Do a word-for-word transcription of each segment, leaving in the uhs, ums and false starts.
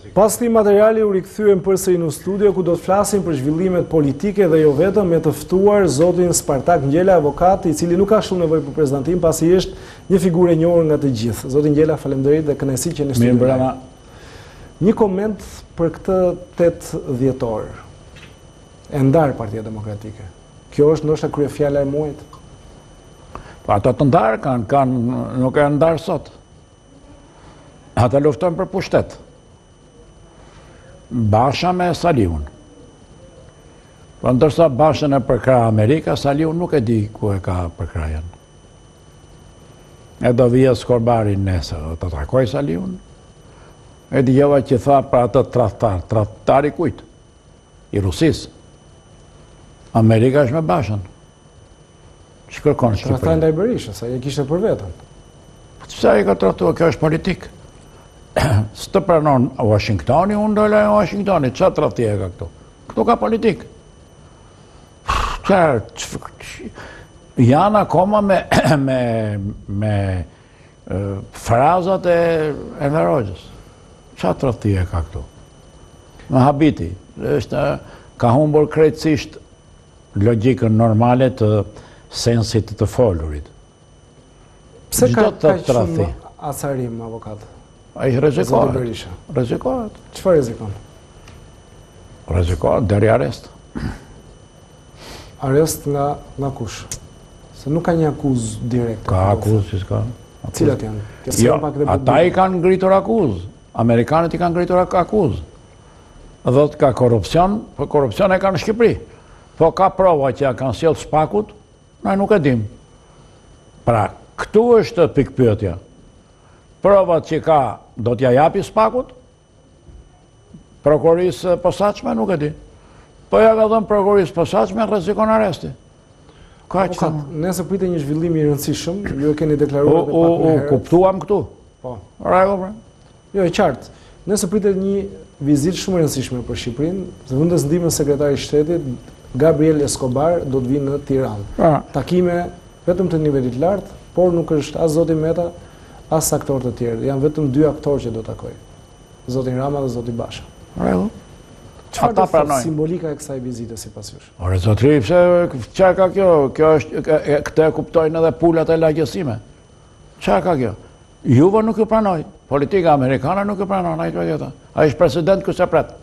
Pas këtij materiali u rikthyem përsëri në studio ku do të flasim për zhvillimet politike dhe jo vetëm, me të ftuar zotin Spartak Ngjela, avokat, i cili nuk ka shumë nevojë për prezantim pasi është një figurë e njohur nga të gjithë. Zotin Ngjela, faleminderit dhe kënaqësi që në studio. Mirë, Një koment për këtë tetë dhjetor. E ndar Partia Demokratike. Kjo është ndoshta kryefjala e muajit. Po ata të ndarë kanë, kanë nuk e ndarë sot. Ata luftojnë për pushtet. Basha me Saliun. Po ndërsa Bashën e përkra Amerika, Saliun nuk e di ku e ka përkrajen. E do vija Skorbari nesër, të takoj Saliun. E di jeva që tha për atë tradhtar, tradhtari kujt? I Rusis. Amerika është me Bashën. Që kërkon Shqipëri? Tradhtar ndaj Berishës, ai e kishte për veten. Sa i ka tradhtuar, kjo është politik. Së të pranon Washingtoni, unë dole e Washingtoni, që të rafti e ka këtu? Këtu ka politik. Janë akoma me, me, me frazat e Enver Hoxhës. Që të rafti e ka këtu? Në habiti, është, ka humbur krejtësisht logjikën normale të sensit të folurit. Pse ka kaq shumë acarim, avokat? A i rezikohet. Rezikohet. Çfarë rezikon? Rezikohet, deri arrest. Arrest nga, nga kush? Se nuk ka një akuzë direkt. Ka akuzë, si s'ka. Cilat janë? Jo, ata i kanë ngritur akuzë. Amerikanët i kanë ngritur akuzë. Dhe ka korupcion, po korupcion e kanë në Shqipëri. Po ka prova që ja kanë sjellë Spakut, na nuk e dim. Pra, këtu është pikpyetja. Provat që ka do t'ja japi Spakut, prokurisë posaçme, nuk e di. Po ja ka dhënë prokurisë posaçme, rrezikon arresti. Ka që... Nëse pritet një zhvillim i rëndësishëm, ju e keni deklaruar edhe pak më herët. U kuptuam këtu. Po. Rregull, pra. Jo, e qartë. Nëse pritet një vizitë shumë e rëndësishme për Shqipërinë, vendas ndihmës sekretari i shtetit Gabriel Escobar do të vinë në Tiranë. Takime vetëm të nivelit lartë, por nuk është as zoti Meta, as aktorë të tjerë. Janë vetëm dy aktorë që do të takoj. Zotin Rama dhe zoti Basha. Rregull. Çfarë do të thotë simbolika e kësaj vizite sipas jush? Ore zotri, pse çfarë ka kjo? Kjo është këtë e kuptojnë edhe pulat e lagjësime. Çfarë ka kjo? Juve nuk e pranoj. Politika amerikane nuk e pranon ai këtë. Ai është president kësaj pret.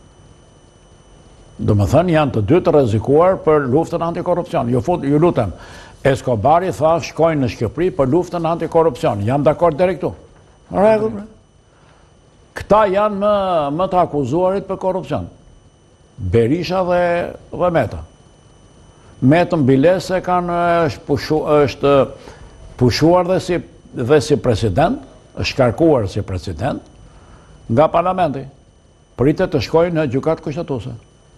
Do më thënë janë të dy të rrezikuar për luftën antikorrupsion. Ju fut, ju lutem. Escobari tha shkojnë në Shqipëri për luftën antikorrupsion. Jam dakord deri këtu. Rregull. Këta janë më, më të akuzuarit për korrupsion. Berisha dhe, dhe Meta. Metën Bilese kanë është, pushu, është pushuar dhe si, dhe si president, është shkarkuar si president nga parlamenti. Pritet të shkojnë në gjykatë kushtetuese.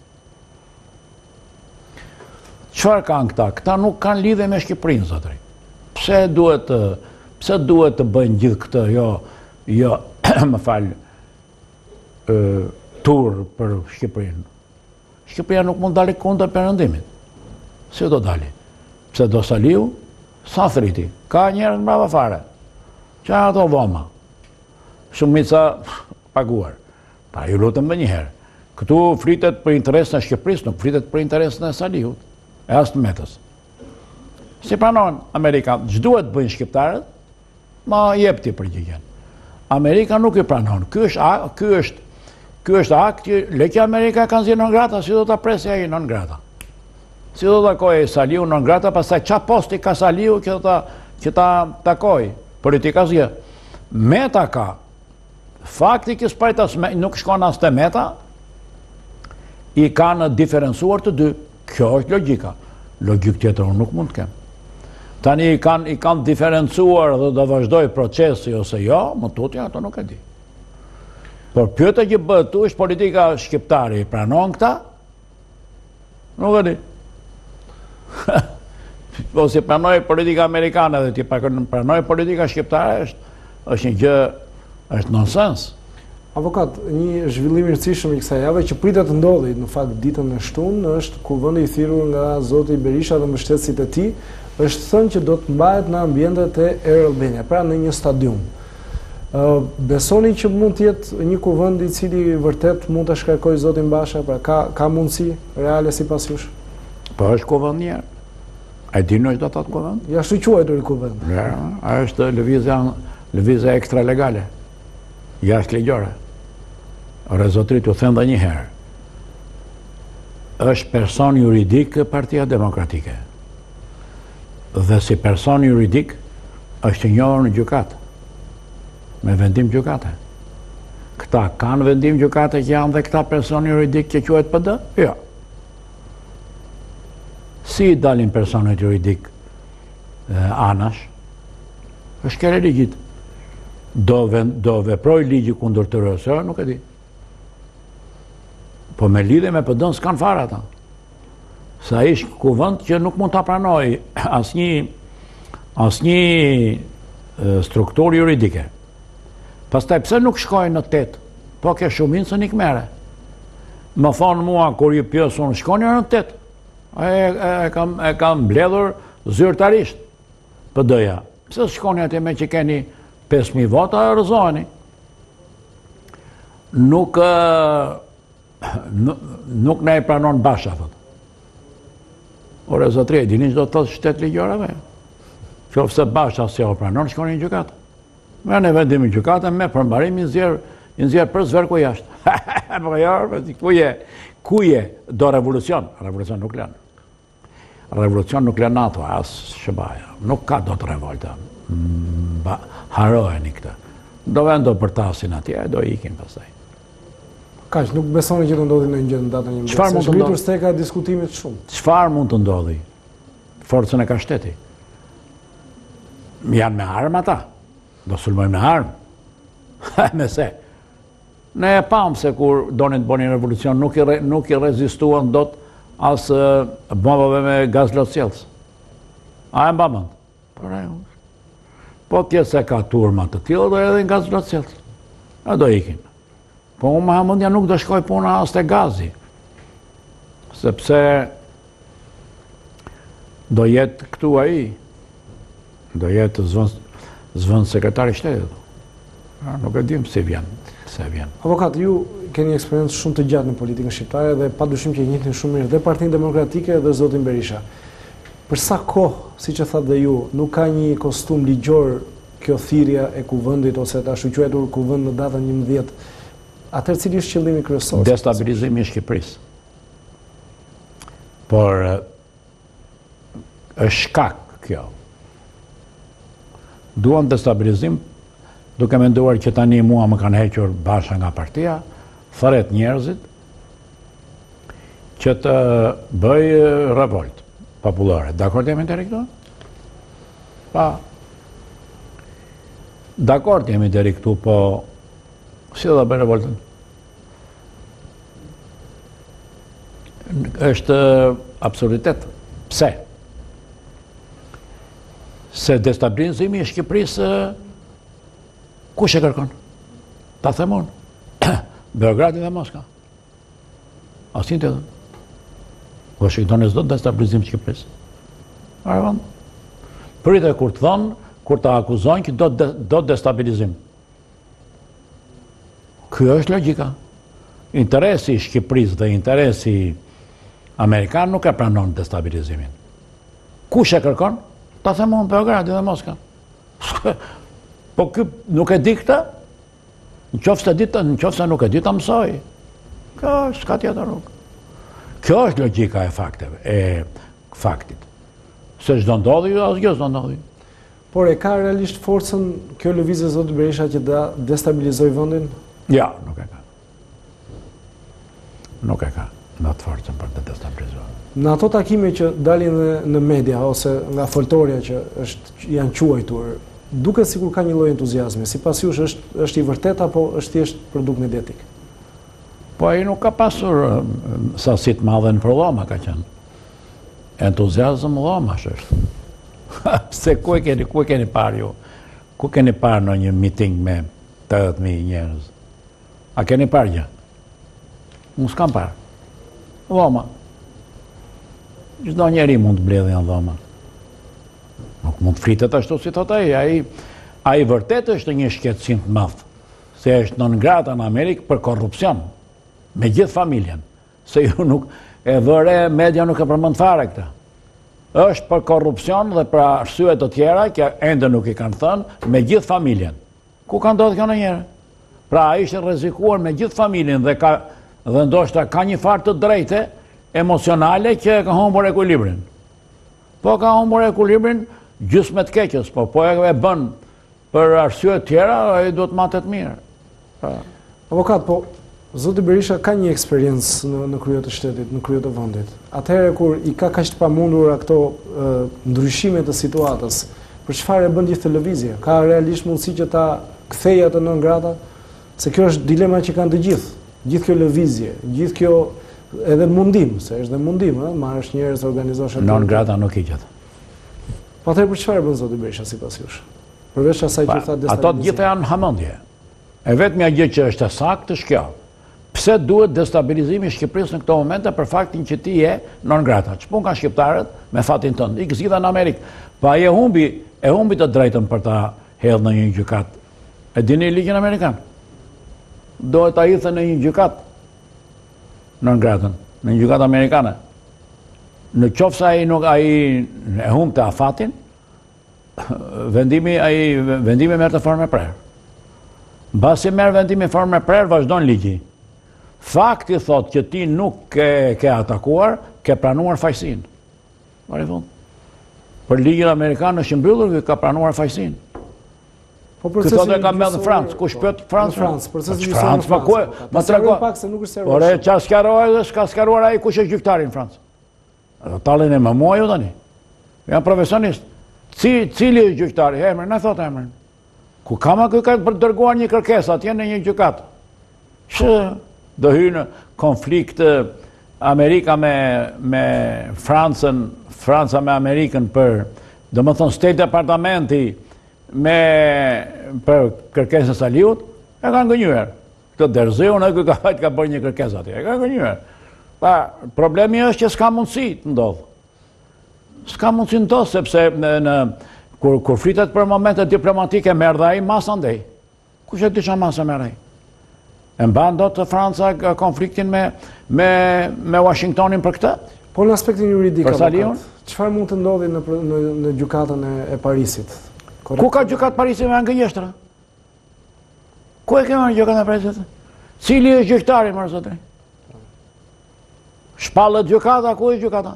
Çfarë kanë këta? Këta nuk kanë lidhje me Shqipërinë, zotëri. Pse duhet të, pse duhet të bëjnë gjithë këtë, jo, jo, më fal, e, tur për Shqipërinë. Shqipëria nuk mund dalë kundër perëndimit. Si do dali? Pse do Saliu? Sa thriti? Ka njerëz mbrapa fare. Çfarë ato dhoma? Shumica paguar. Pa ju lutem më një herë. Këtu flitet për interesin e Shqipërisë, nuk flitet për interesin e Saliut. E as të Metës. Si pranon Amerika, ç'duhet bëjnë shqiptarët? Ma jep ti përgjigjen. Amerika nuk i pranon. Ky është ky është ky është akt që leqja Amerika kanë zënë non grata, si do ta presë ai non grata. Si do ta takojë Saliu non grata, pastaj ç'a posti ka Saliu që ta që ta takoj politika zgje. Meta ka. Fakti që spajtas nuk shkon as te Meta, i kanë diferencuar të dy. Kjo është logjika. Logjik tjetër unë nuk mund të kem. Tani i kanë, i kanë diferencuar dhe do vazhdoj procesi ose jo, më tutje ato nuk e di. Por pyetja që bëhet tu është politika shqiptare i pranon këta? Nuk e di. Po si pranoj politika amerikane dhe ti pranoj politika shqiptare është, është një gjë, është nonsens. Avokat, një zhvillim i rëndësishëm i kësaj jave që pritet të ndodhi në fakt ditën e shtunë është kur vendi i thirrur nga zoti Berisha dhe mbështetësit e tij është thënë që do të mbahet në ambientet e Air Albania, pra në një stadium. Besoni që mund të jetë një kuvend i cili vërtet mund të shkarkojë zotin Basha, pra ka, ka mundësi reale sipas jush? Po është kuvend njerë. A e dini që do të atë kuvend? Ja shtu quajtur i kuvend. Ja, a është lëvizja, lëvizja ekstra legale. Jashtë ligjore. Ore zotrit, u them dhe një herë. Është person juridik Partia Demokratike. Dhe si person juridik është njohur në gjykatë. Me vendim gjykate. Këta kanë vendim gjykate që janë dhe këta person juridik që quhet P D? Jo. Si i dalin personet juridik anash? është kere ligjit. Do, do veproj ligji kundër të rësë, nuk e di. Po me lidhe me P D-n s'kan fare ata. Sa ish kuvend që nuk mund të pranoj asnjë asnjë strukturë juridike. Pastaj pse nuk shkojnë në tet? Po ke shuminë se nik mere. Më thonë mua kur ju pyes unë shkoni në tet. E, e, e kam e kam mbledhur zyrtarisht P D-ja. Pse shkoni atje me që keni pesë mijë vota e rëzoheni? Nuk nuk, nuk na e pranon Basha, thot. Ore zotri, dini që do të thotë shtet ligjorave? Qofse Basha se o pranon, shkoni në gjykatë. Me në vendim në gjykatë, me përmbarim i nxjerr për zverku jashtë. Po jo, ku je? Ku je? Do revolucion. Revolucion nuk lën. Revolucion nuk lën NATO, as Shëbaja. Nuk ka do të revolta. Harojeni këtë. Do vendo për tasin atje, do ikin pastaj. Kaq, nuk besoni që të ndodhi në një gjë në datën njëmbëdhjetë. Çfarë mund të ndodhi? Steka diskutimit shumë. Çfarë mund të ndodhi? Forcën e ka shteti. Janë me armë ata. Do sulmojmë me armë. Me se. Ne e pam se kur donin të bënin revolucion, nuk i, re, nuk i rezistuan dot as uh, bombave me gaz lotësjellës. A e mba mend? Por ajo. Po pjesë e ka turma të tilla do edhe në gaz lotësjellës. A do ikin. Po unë Mahamundja nuk do shkoj puna as te gazi. Sepse do jetë këtu ai. Do jetë zvën, zvën sekretari shtetit. Nuk e dim si vjen. Se vjen. Avokat, ju keni eksperiencë shumë të gjatë në politikën shqiptare dhe padyshim që e njihni shumë mirë dhe Partinë Demokratike dhe zotin Berisha. Për sa kohë, siç e thatë dhe ju, nuk ka një kostum ligjor kjo thirrja e kuvendit ose ta shquetur kuvend në datën njëmbëdhjetë? Atëherë cili është qëllimi kryesor? Destabilizimi i Shqipërisë. Por është shkak kjo. Duan destabilizim, duke menduar që tani mua më kanë hequr Basha nga partia, thret njerëzit që të bëj revolt popullore. Dakord jemi deri këtu? Pa. Dakord jemi deri këtu, po si do ta bëj revoltën? Është absurditet. Pse? Se destabilizimi i Shqipërisë kush e kërkon? Ta them unë. Beogradi dhe Moska. Asnjë tjetër. Washingtoni s'do të destabilizim Shqipërisë. Arvan. Pritet kur të thonë, kur ta akuzojnë që do do destabilizim. Kjo është logjika. Interesi i Shqipërisë dhe interesi amerikan nuk e pranon destabilizimin. Kush e kërkon? Ta them unë Beogradi dhe Moska. Po ky nuk e di këtë? Nëse ditë, nëse nuk e di ta mësoj. Kjo është ka tjetër rrugë. Kjo është logjika e fakteve, e faktit. Se çdo ndodhi, asgjë s'do ndodhi. Por e ka realisht forcën kjo lëvizje e zotit Berisha që da destabilizoj vendin? Ja, nuk e ka. Nuk e ka. Në të forcën për të destabilizuar. Në ato takime që dalin në media ose nga foltorja që është, janë quajtur, duket sikur ka një lloj entuziazmi. Sipas jush është është i vërtetë apo është thjesht produkt mediatik? Po ai nuk ka pasur sasi të madhe në Prilloma ka qenë. Entuziazëm dhomash është. Se ku e keni, ku e keni parë ju? Ku keni parë në një meeting me tetëdhjetë mijë njerëz? A keni parë gjë? Unë s'kam parë. Dhoma. Çdo njeri mund të mbledhë janë dhoma. Nuk mund të fritet ashtu si thot ai, ai A i vërtet është një shqetësim të madh, se është non grata në Amerikë për korrupsion, me gjithë familjen, se ju nuk e vëre, media nuk e përmend fare këtë. Është për korrupsion dhe për arsye të tjera, që ende nuk i kanë thënë, me gjithë familjen. Ku ka ndodhur kjo ndonjëherë? Pra ai ishte rrezikuar me gjithë familjen dhe ka dhe ndoshta ka një farë të drejtë emocionale që ka humbur ekuilibrin. Po ka humbur ekuilibrin gjysmë të keqës, po po e bën për arsye të tjera, ai duhet matet mirë. Pra. Avokat, po zoti Berisha ka një eksperiencë në, në krye të shtetit, në krye të vendit. Atëherë kur i ka kaq të pamundura këto e, ndryshime të situatës, për çfarë e bën gjithë televizja? Ka realisht mundësi që ta kthejë atë nën grata? Se kjo është dilema që kanë të gjithë. Gjithë kjo lëvizje, gjithë kjo edhe mundim, se është dhe mundim, ë, marrësh njerëz, organizosh atë. Nën grata nuk i gjet. Po atëherë për çfarë bën zoti Berisha sipas jush? Përveç asaj që tha destabilizim. Ato të gjitha janë hamendje. E vetmja gjë që është e saktë është kjo. Pse duhet destabilizimi i Shqipërisë në këto momente për faktin që ti je non grata? Ç'pun kanë shqiptarët me fatin tënd? I gëzita në Amerikë. Pa e humbi, e humbi të drejtën për ta hedhur në një gjykat. E dini ligjin amerikan? Dohet ta hidhte në një gjykat non gratën, në një gjykat amerikane. Në qoftë se ai nuk ai e humbte afatin, vendimi ai vendimi merr të formë prerë. Mbasi merr vendimi formë prerë, vazhdon ligji. Fakti thotë që ti nuk ke, ke atakuar, ke pranuar fajsin. Pari fund. Për ligjin amerikan është mbyllur, ka pranuar fajsin. Po procesi thotë e ka me në Francë, ku shpët Francë? Francë, procesi gjyqësor. Francë, ma ku? Ma trego. Pak se nuk është serioz. Ore, çka sqaroi dhe s'ka sqaruar ai kush është gjyktari në Francë. Tallin e më muaju tani. Jam profesionist. Cili, cili është gjyktari? Emrin, na thot emrin. Ku ka më kë ka dërguar një kërkesë atje në një gjykat. Që do hyjë në konflikt Amerika me me Francën, Franca me Amerikën për, domethënë State Departamenti me për kërkesën e Saliut, e kanë gënjur. Këtë Derzeu në kë ka hajt ka bërë një kërkesë atje, e kanë gënjur. Pa, problemi është që s'ka mundësi të ndodhë. S'ka mundësi të ndodhë, sepse në, në kur, kur fritet për momente diplomatike merr dhe ai masa ndej. Kush e di çfarë masa merr ai? E mban dot të Franca konfliktin me me me Washingtonin për këtë? Po në aspektin juridik, për Saliun, çfarë mund të ndodhi në në, në gjykatën e, e Parisit? Korrekt. Ku ka gjykat Parisit me angënjeshtra? Ku e kemë gjykatën e Parisit? Cili është gjyktari, më zotëri? Shpallët gjykata, ku është gjykata?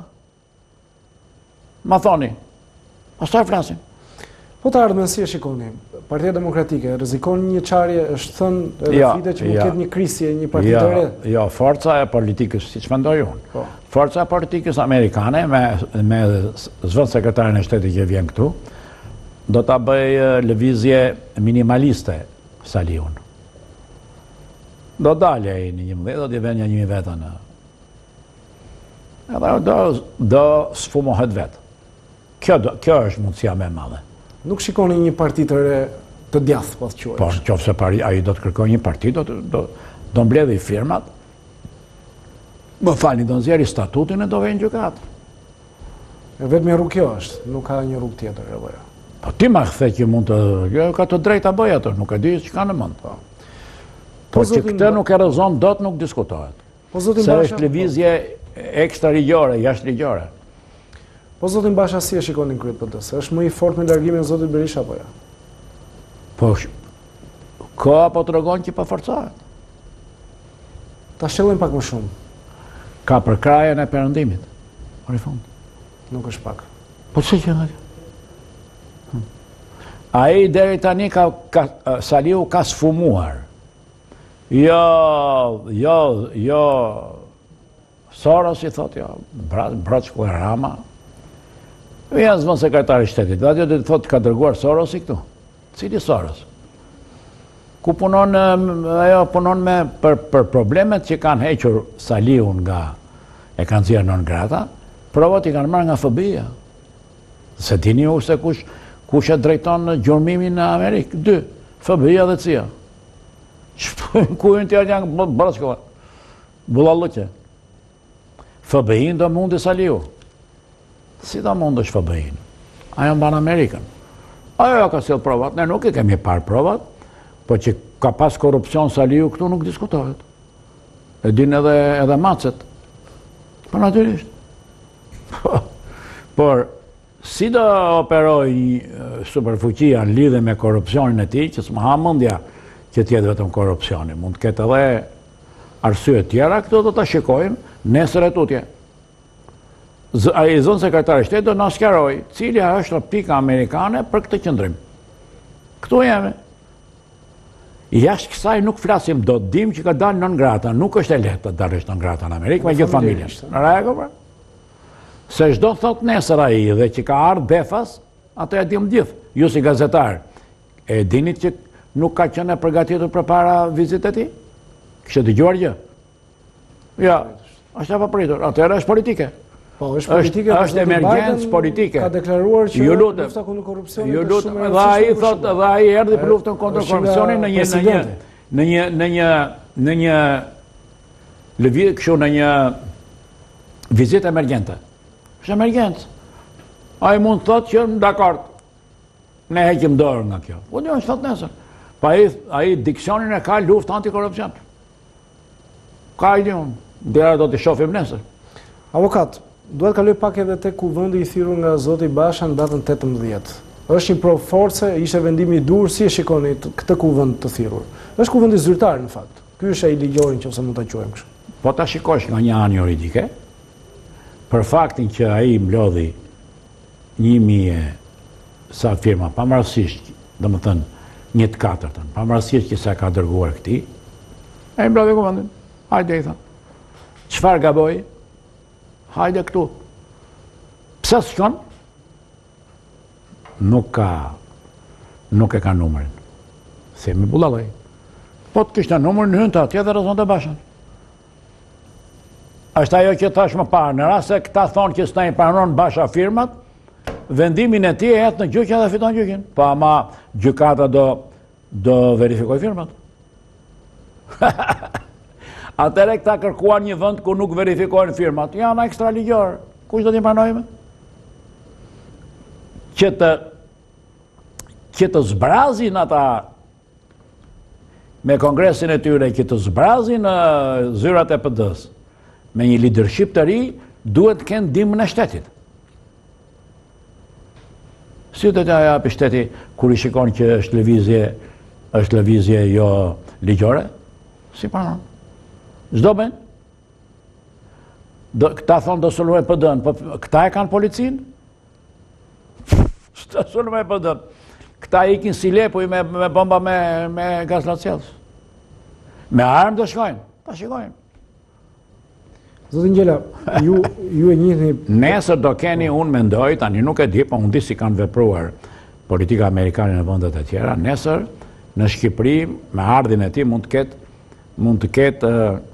Ma thoni. Pastaj flasim. Po të ardhmen si e shikoni? Partia Demokratike rrezikon një çarje, është thënë edhe ja, fite që mund ja. ketë një krisje, një parti ja, të re. Jo, forca e politikës, siç mendoj unë. Po. Forca e politikës amerikane me me zëvendës sekretarin e shtetit që vjen këtu, do ta bëj lëvizje minimaliste Saliun. Do dalë ai në një mëdhet, do të vjen një vetë në. Edhe do do sfumohet vetë. Kjo do, kjo është mundësia më e madhe. Nuk shikoni një parti të re të djathtë, po të quajmë. Po, nëse pari ai do të kërkojë një parti, do do do mbledhë firmat. Më falni, do nxjerrë statutin e do vjen gjykat. E vetëm rrugë kjo është, nuk ka një rrugë tjetër apo jo. Po ti më the që mund të, jo ka të drejtë ta bëj atë, nuk e di çka në mend. Po. Po që këtë nuk e rrezon dot, nuk diskutohet. Po zotin Basha, Basha, është lëvizje ekstra ligjore, jashtë ligjore. Po zotin Basha si e shikonin kryet P D S? Është më i fortë me largimin e zotit Berisha apo jo? Po ka apo tregon që po forcohet. Ta shëllojmë pak më shumë. Ka për krajën e perëndimit. Por i fund. Nuk është pak. Po ç'e që nga? Ai deri tani ka, ka Saliu ka sfumuar. Jo, jo, jo. Soros i thot jo, Braçku e Rama. Janë zëvendës sekretari i shtetit. Ajo do të thotë ka dërguar Sorosi këtu. Cili Soros? Ku punon ajo punon me për për problemet që kanë hequr Saliun nga e kanë nxjerrë non grata, provat i kanë marrë nga F B I-ja. Se dini u se kush kush e drejton gjurmimin në Amerikë? Dy, F B I-ja dhe C I A. Ku janë të janë Braçku? Bullalluqe. F B I-n do mundi Saliu. Si do mund është F B I-n? Ajo mban Amerikën. Ajo ka sjell provat, ne nuk i kemi parë provat, po që ka pas korrupsion Saliu këtu nuk diskutohet. E din edhe edhe macet. Po natyrisht. Por si do operoj superfuqia në lidhje me korrupsionin e tij, që s'ma ha mendja që tjetë vetëm korrupsioni. Mund të ketë edhe arsye tjera, këto do ta shikojmë nesër e tutje. Ai zonë sekretari i shtetit do na sqaroj cila është pika amerikane për këtë qendrim. Këtu jemi. Jashtë kësaj nuk flasim, do të dim që ka dalë non grata, nuk është e lehtë të dalësh non grata në Amerikë me gjithë familjen. Në rregull, pra? Se çdo thot nesër ai dhe që ka ardhur befas, atë e dim gjithë. Ju si gazetar, e dinit që nuk ka qenë përgatitur përpara vizitës së tij? Kishte dëgjuar gjë? Ja, është e papritur. Atëherë është politike. Po, është politike, është emergjencë politike. Ka deklaruar që lufta kundër korrupsionit është shumë e rëndësishme. Dhe ai thotë, dhe ai erdhi për luftën kundër korrupsionit në një në një në një në një në një lëvizje kështu në një vizitë emergjente. Është emergjencë. Ai mund të thotë që dakord. Ne heqim dorë nga kjo. Po jo, është thotë nesër. Pa ai ai diksionin e ka luftë antikorrupsion. Ka ideon. Dera do të shohim nesër. Avokat, duhet kaloj pak edhe tek kuvendi i thirrur nga zoti Basha në datën tetëmbëdhjetë. Është një provë force, ishte vendimi i dur, si e shikoni këtë kuvend të thirrur? Është kuvendi zyrtar në fakt. Ky është ai ligjori nëse mund ta quajmë kështu. Po ta shikosh nga një anë juridike, për faktin që ai mblodhi një mijë sa firma, pavarësisht, domethënë një të katërtën, pavarësisht që sa ka dërguar këtij, ai mblodhi kuvendin. Hajde i tha. Çfarë gaboi? Hajde këtu. Pse s'kon? Nuk ka, nuk e ka numrin. Themi bullallaj. Po të kishte numrin hynte atje dhe rrezonte Bashën. Është ajo që thash më parë, në rast se këta thonë që s'na i pranon Basha firmat, vendimin e tij e hedh në gjyq dhe fiton gjyqin. Po ama gjykata do do verifikoj firmat. Atëre këta kërkuan një vend ku nuk verifikojnë firmat. Janë ekstraligjor. Kush do t'i pranojmë? Që të që të zbrazin ata me kongresin e tyre, që të zbrazin uh, zyrat e P D-s me një leadership të ri, duhet të kenë ndihmën e shtetit. Si do t'ja japi shteti kur i shikon që është lëvizje, është lëvizje jo ligjore? Si pranon? Çdo ben? Do, këta thonë do sulmojnë P D-n, po këta e kanë policinë? Këta sulmojnë P D-n. Këta ikin si lepuj me, me bomba me, me gaz lacellës. Me armë do shkojnë. Ta shikojnë. Zotin Gjela, ju, ju e njihni... Nesër do keni, unë mendoj, tani nuk e di, po unë di si kanë vepruar politika amerikane në vendet e tjera. Nesër, në Shqipëri, me ardhin e tij mund të ketë mund të ketë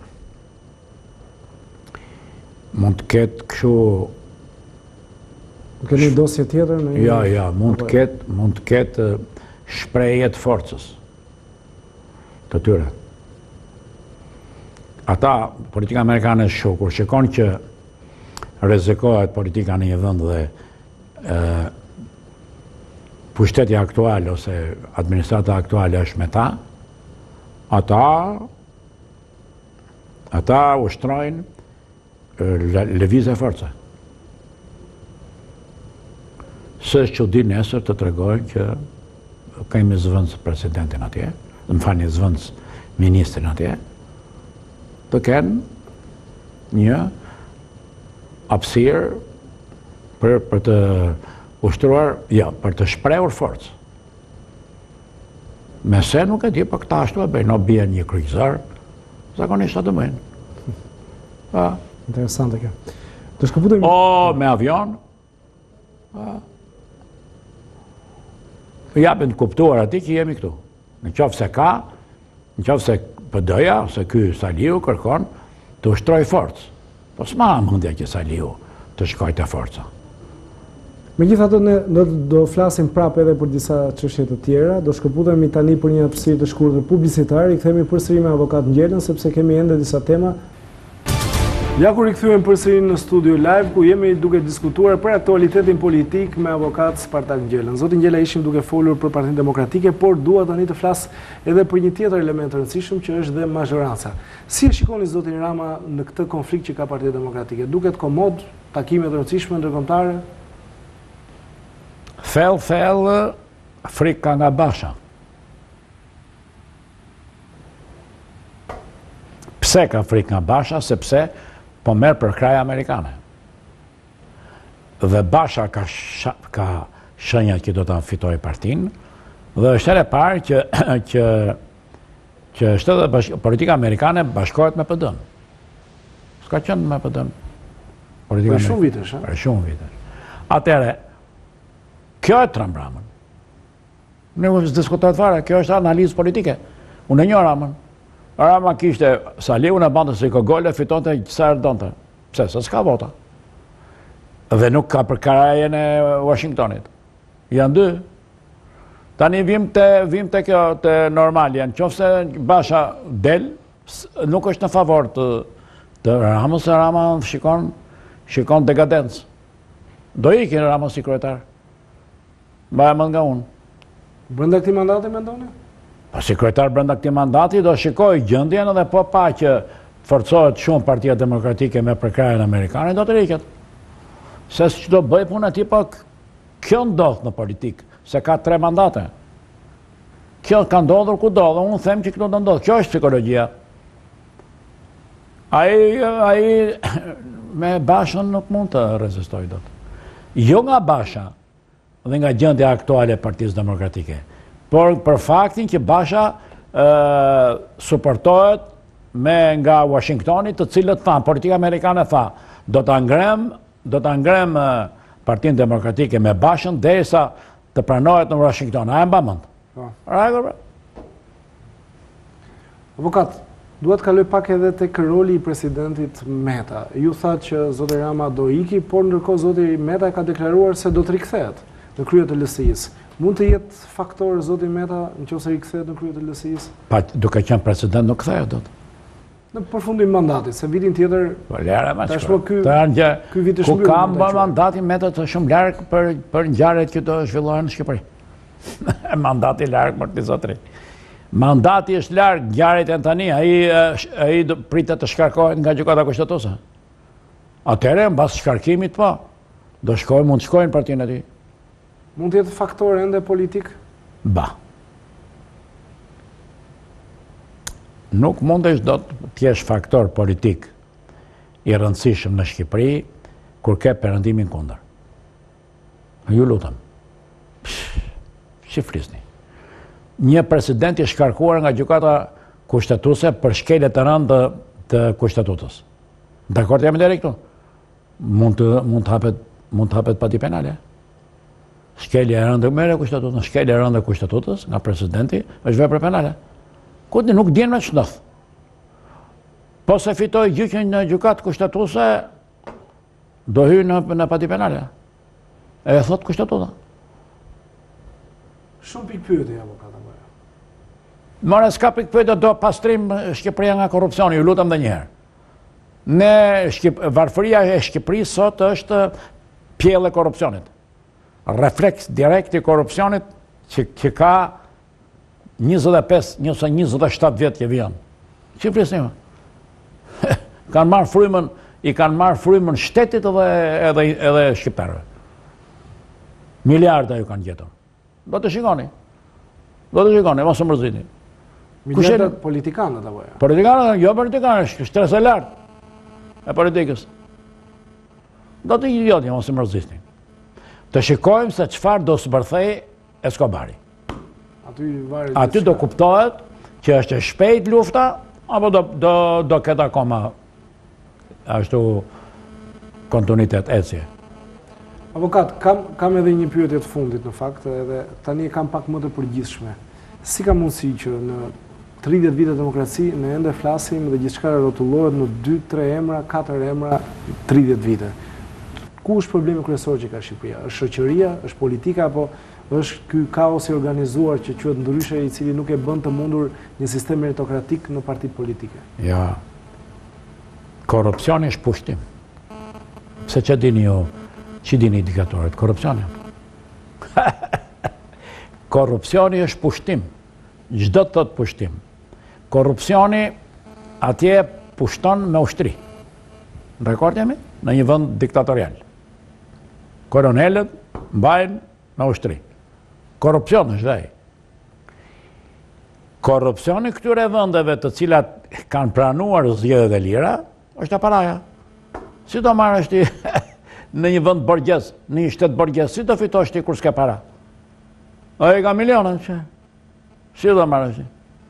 mund të ketë kështu keni dosje tjetër në ja ja mund të ketë mund të ketë shprehje të forcës të tyre. Ata politika amerikane është kur shikon që rrezikohet politika në një vend dhe ë pushteti aktual ose administrata aktuale është me ta, ata ata ushtrojnë lëvizje force. Së është çudi nesër të tregojnë që kemi zvëndës presidentin atje, më falni zvëndës ministrin atje, të kenë një hapësirë për, për të ushtruar, ja, për të shprehur forcë. Me se nuk e di, për këta ashtu e bëjnë, no bie një kryqëzar, zakonisht atë bëjnë. Pa. Interesante kjo. Të shkëputemi... O, me avion, pa. Japin të kuptuar ati që jemi këtu. Në qofë se ka, në qofë se P D-ja, ose ky Saliu kërkon të ushtroj forcë. Po s'ma mundja që Saliu të shkoj të forca. Megjithatë ne, ne do flasim prapë edhe për disa çështje të tjera, do shkëputemi tani për një hapësirë të shkurtër publicitare, i kthehemi përsëri me avokat Ngjelen sepse kemi ende disa tema. Ja kur i kthyen përsëri në studio live ku jemi duke diskutuar për aktualitetin politik me avokat Spartak Ngjela. Zoti Ngjela, ishim duke folur për Partinë Demokratike, por dua tani të flas edhe për një tjetër element të rëndësishëm që është dhe mazhoranca. Si e shikoni zoti Rama në këtë konflikt që ka Partia Demokratike? Duket komod takimet e rëndësishme ndërkombëtare? Thell, thell, frika nga Basha. Pse ka frikë nga Basha? Sepse po merr për kraj amerikane. Dhe Basha ka, sh ka shenjat që do ta fitojë partinë, dhe është e parë që që që shtetet politika amerikane bashkohet me P D-n. S'ka qenë me P D-n. Për shumë vitesh, a? Për shumë vitesh. Atëherë, kjo e Trump Ramën. Ne u diskutohet fare, kjo është analizë politike. Unë e njoh Ramën. Rama kishte, sa liu në bandë se i kogole, fitonte sa erdonte. Pse, se s'ka vota. Dhe nuk ka për karajen e Washingtonit. Janë dy. Tani vim të, vim të kjo të normalja. Në qofë se Basha del, nuk është në favor të, të Ramës, se Rama shikon, shikon dekadencë. Do i kene Rama si kryetar. Baja më nga unë. Brenda këti mandati me ndoni? Po si kryetar brenda këtij mandati do shikoj gjendjen edhe po pa që forcohet shumë Partia Demokratike me përkrajën amerikane, do të riket. Se që do bëj punë ati, po kjo ndodh në politikë, se ka tre mandate. Kjo ka ndodhur ku do, dhe unë them që këto do ndodh. Kjo është psikologjia. Ai, ai me Bashën nuk mund të rezistoj dot. Jo nga Basha dhe nga gjendja aktuale e Partisë Demokratike, por për faktin që Basha e, suportohet me nga Washingtoni, të cilët thanë, politika amerikane tha, do të ngrem, do të ngrem Partinë Demokratike me Bashën derisa të pranohet në Washington. A e mba mend? Po. Avokat, duhet kaloj pak edhe tek roli i presidentit Meta. Ju thatë që zoti Rama do iki, por ndërkohë zoti Meta ka deklaruar se do të rikthehet në krye të L S I-s. Mund të jetë faktor zoti Meta nëse rikthehet në krye të L S I-s? Pa, duke qenë president nuk kthehet dot. Në përfundim mandatit, se vitin tjetër. Po lera më tashmë ky ky vit është ku ka mandati Meta të shumë larg për për ngjarjet që do zhvillohen në Shqipëri. Mandati larg për të zotëri. Mandati është larg, ngjarjet janë tani, ai ai pritet të shkarkohet nga gjykata kushtetuese. Atëherë mbas shkarkimit po, do shkojnë, mund të shkojnë partinë e tij. Mund të jetë faktor ende politik? Ba. Nuk mundesh do të jesh faktor politik i rëndësishëm në Shqipëri kur ke perëndimin kundër. Ju lutem. Si flisni? Një president i shkarkuar nga gjykata kushtetuese për shkelje të rëndë të kushtetutës. Dakord jam deri këtu? Mund të mund të hapet mund të hapet pati penale. Shkelje e rëndë mere kushtetutës, shkelje e rëndë kushtetutës nga presidenti është vepër penale. Kuti nuk djenë me ç'ndodh. Po se fitoj gjyqin në gjykatë kushtetuese, do hyjë në, në pati penale. E thot kushtetuta. Shumë pikë pyetje avokat apo jo? More s'ka pikë pyetje, do pastrim Shqipëria nga korrupsioni, ju lutem edhe një herë. Ne Shqip, varfëria e Shqipërisë sot është pjellë e korrupsionit. Refleks direkt i korrupsionit që, që ka njëzet e pesë, njëse njëzet e shtatë vjetë që vjen. Që flisni më? Kanë marrë frymën, i kanë marrë frymën shtetit edhe, edhe, edhe shqiptarëve. Miliarda ju kanë gjetur. Do të shikoni. Do të shikoni, mos u mërzitni. Miliardat politikanët apo jo? Politikanët, jo politikanët, shtresë e lartë e politikës. Do të jotni, mos u mërzitni. Të shikojmë se çfarë do sbërthej Escobari. Aty do kuptohet që është e shpejt lufta, apo do, do, do ketë akoma ashtu kontinuitet ecje. Avokat, kam, kam edhe një pyetje të fundit në fakt, edhe tani kam pak më të përgjithshme. Si ka mundësi që në tridhjetë vite demokraci ne ende flasim dhe gjithçka rrotullohet në dy tre emra, katër emra, tridhjetë vite? Ku është problemi kryesor që ka Shqipëria? Është shoqëria, është politika, apo është ky kaos i organizuar që quhet ndryshe, i cili nuk e bën të mundur një sistem meritokratik në partitë politike? Ja. Korrupsioni është pushtim. Se që dini ju, që dini indikatorit, korrupsioni. Korrupsioni është pushtim. Gjdo të thotë pushtim. Korrupsioni atje pushton me ushtri. Në rekord jemi? Në një vend diktatorial. Koronelët mbajnë me ushtri. Korrupsioni është dhe. Korrupsioni këtyre vendeve të cilat kanë pranuar zgjedhjet e lira, është e paraja. Si do marrësh ti në një vend borgjes, në një shtet borgjes, si do fitosh ti kur s'ka para? A e ka milionën që? Si do marrësh ti?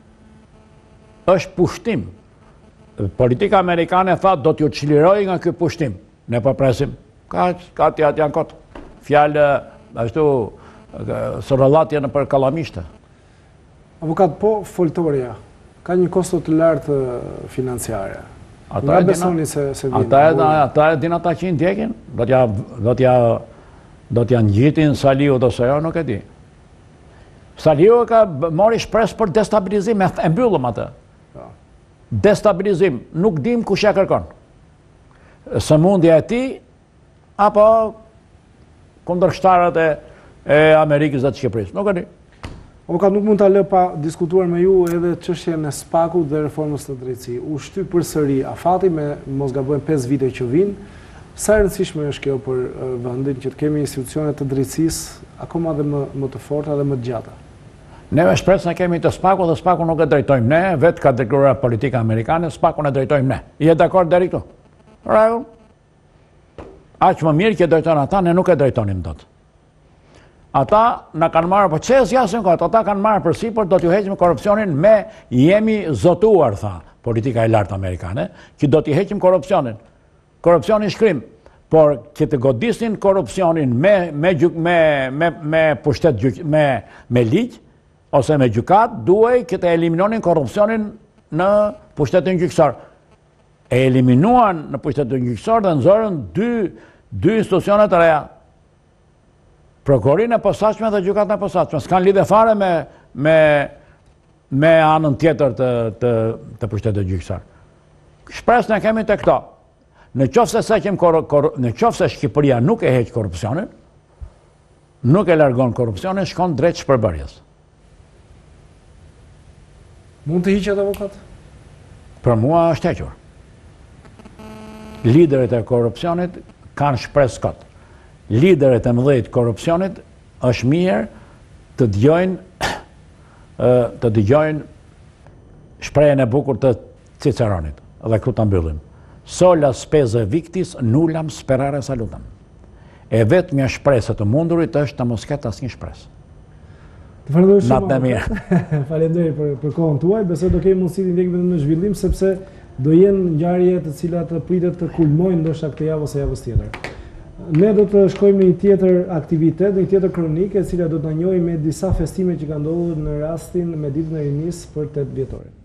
Është pushtim. Politika amerikane tha do t'ju çliroj nga ky pushtim. Ne po presim. Ka ka ti atë janë kot. Fjalë ashtu sorollatje në për kallamishte. Avokat, po foltoria ka një kosto të lartë financiare. Ata e besoni se se vjen. Ata ata e din ata që i ndjekin, do t'ja do t'ja do t'ja ngjitin Saliut ose jo, nuk e di. Saliu ka mori shpresë për destabilizim, e mbyllëm atë. Destabilizim, nuk dim kush ja kërkon. Sëmundja e tij apo kundërshtarët e, e Amerikës dhe të Shqipërisë, nuk e di. Avokat, nuk mund ta lë pa diskutuar me ju edhe çështjen e SPAK-ut dhe reformës së drejtësisë. U shtyp përsëri afati me mos gabojmë pesë vite që vinë. Sa e rëndësishme është kjo për vendin që të kemi institucione të drejtësisë akoma dhe më, më të forta dhe më të gjata? Neve shpresë ne kemi të SPAK-u dhe SPAK-u nuk e drejtojmë ne, vetë ka deklaruar politika amerikane, SPAK-u ne drejtojmë ne. Je dakord deri këtu? Rregull. Aq më mirë që drejton ata, ne nuk e drejtonim dot. Ata na kanë marrë, po çe zgjasin kot, ata kanë marrë përsipër, do t'ju heqim korrupsionin, me jemi zotuar, tha, politika e lartë amerikane, që do t'i heqim korrupsionin. Korrupsioni shkrim, por që të godisnin korrupsionin me me me me me pushtet me me ligj ose me gjykat, duhej që të eliminonin korrupsionin në pushtetin gjyqësor. E eliminuan në pushtetin gjyqësor dhe nxorën dy dy institucione të reja. Prokurorinë e posaçme dhe gjykatën e posaçme. S'kan lidhje fare me me me anën tjetër të të të pushtetit gjyqësor. Shpresën e kemi te këto. Në qoftë se sa kem në qoftë se Shqipëria nuk e heq korrupsionin, nuk e largon korrupsionin, shkon drejt shpërbërjes. Mund të hiqet, avokat? Për mua është hequr. Liderët e korrupsionit kanë shpresë kot. Liderët e mëdhenj të korrupsionit është mirë të dëgjojnë të dëgjojnë shprehjen e bukur të Ciceronit. Dhe këtu ta mbyllim. Sola spese victis nullam sperare salutam. E vetmja shpresë të mundurit është të mos ketë asnjë shpresë. Të falenderoj shumë. Natë mirë. Faleminderit për për kohën tuaj. Besoj do kemi mundësi të ndjekim në zhvillim sepse do jenë ngjarje të cilat pritet të kulmojnë ndoshta këtë javë ose javës tjetër. Ne do të shkojmë në një tjetër aktivitet, në një tjetër kronikë, e cila do të na njohë me disa festime që kanë ndodhur në rastin me ditën e rinisë për tetë dhjetorin.